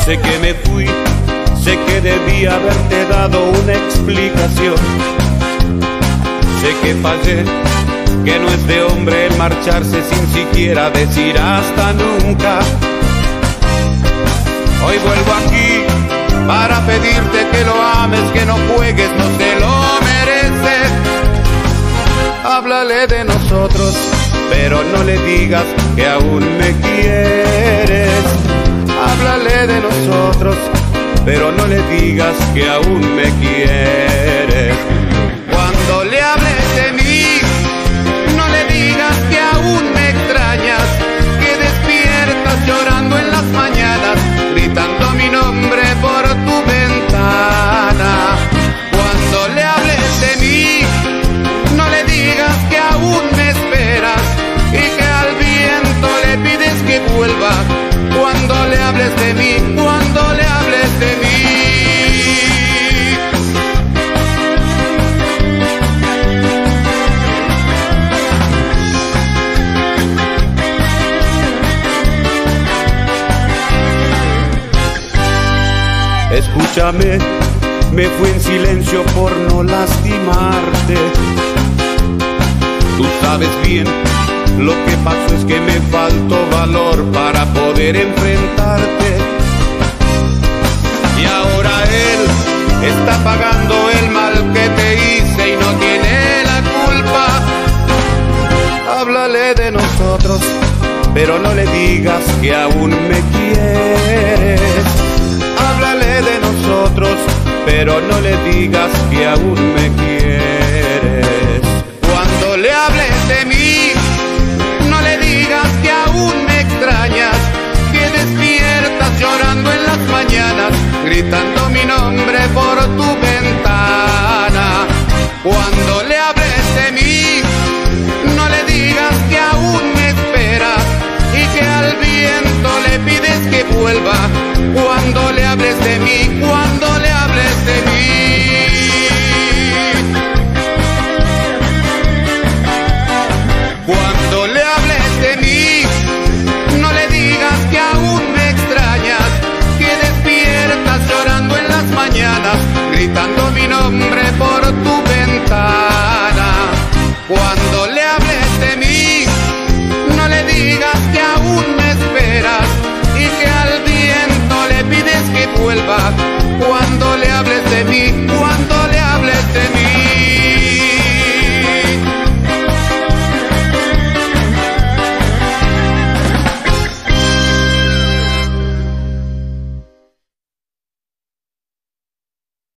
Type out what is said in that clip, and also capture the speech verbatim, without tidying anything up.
Sé que me fui, sé que debí haberte dado una explicación. Sé que fallé, que no es de hombre el marcharse sin siquiera decir hasta nunca. Hoy vuelvo aquí para pedirte que lo ames, que no juegues, no se lo mereces. Háblale de nosotros, pero no le digas que aún me quieres. Háblale de nosotros, pero no le digas que aún me quieres. Cuando le hables de mí, no le digas que aún me extrañas, que despiertas llorando en las mañanas, gritando mi nombre por tu ventana. Cuando le hables de mí, no le digas que aún me esperas y que al viento le pides que vuelva. Cuando le hables de mí, cuando le hables de mí. Escúchame, me fui en silencio por no lastimarte. Tú sabes bien, lo que pasó es que me faltó valor para poder enfrentarte. Y ahora él está pagando el mal que te hice y no tiene la culpa. Háblale de nosotros, pero no le digas que aún me quieres. Háblale de nosotros, pero no le digas que aún me quieres.